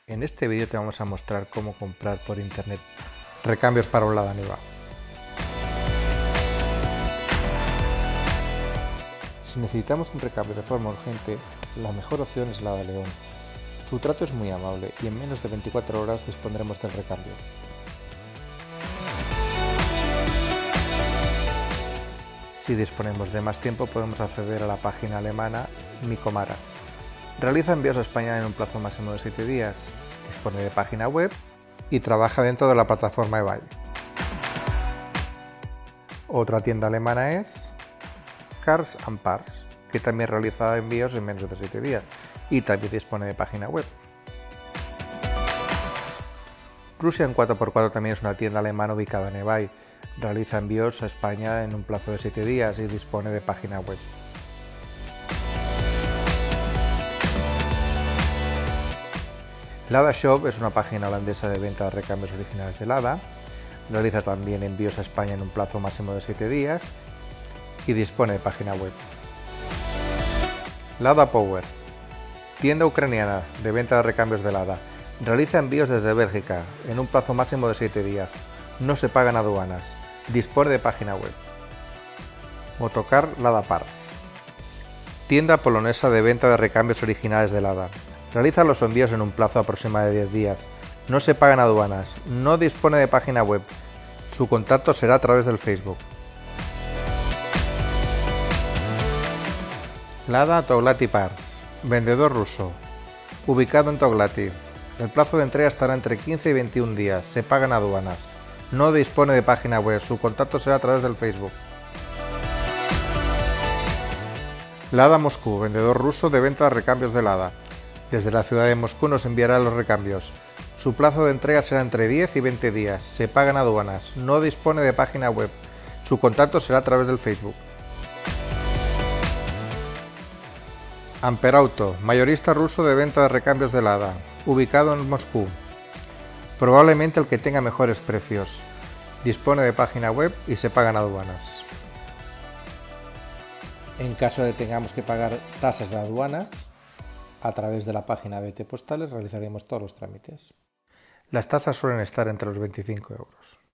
En este vídeo te vamos a mostrar cómo comprar por internet recambios para un Lada Niva. Si necesitamos un recambio de forma urgente, la mejor opción es Lada León. Su trato es muy amable y en menos de 24 horas dispondremos del recambio. Si disponemos de más tiempo, podemos acceder a la página alemana Micomara. Realiza envíos a España en un plazo máximo de 7 días, dispone de página web y trabaja dentro de la plataforma eBay. Otra tienda alemana es Cars & Parts, que también realiza envíos en menos de 7 días y también dispone de página web. Russian 4x4 también es una tienda alemana ubicada en eBay. Realiza envíos a España en un plazo de 7 días y dispone de página web. Lada Shop es una página holandesa de venta de recambios originales de Lada. Realiza también envíos a España en un plazo máximo de 7 días y dispone de página web. Lada Power, tienda ucraniana de venta de recambios de Lada. Realiza envíos desde Bélgica en un plazo máximo de 7 días. No se pagan aduanas. Dispone de página web. Motocar Lada Parts, tienda polonesa de venta de recambios originales de Lada. Realiza los envíos en un plazo aproximado de 10 días. No se pagan aduanas. No dispone de página web. Su contacto será a través del Facebook. Lada Toglati Parts, vendedor ruso, ubicado en Toglati. El plazo de entrega estará entre 15 y 21 días. Se pagan aduanas. No dispone de página web. Su contacto será a través del Facebook. Lada Moscú, vendedor ruso de venta de recambios de Lada. Desde la ciudad de Moscú nos enviará los recambios. Su plazo de entrega será entre 10 y 20 días. Se pagan aduanas. No dispone de página web. Su contacto será a través del Facebook. Amperauto, mayorista ruso de venta de recambios de Lada, ubicado en Moscú. Probablemente el que tenga mejores precios. Dispone de página web y se pagan aduanas. En caso de tengamos que pagar tasas de aduanas, a través de la página BT Postales realizaremos todos los trámites. Las tasas suelen estar entre los 25 euros.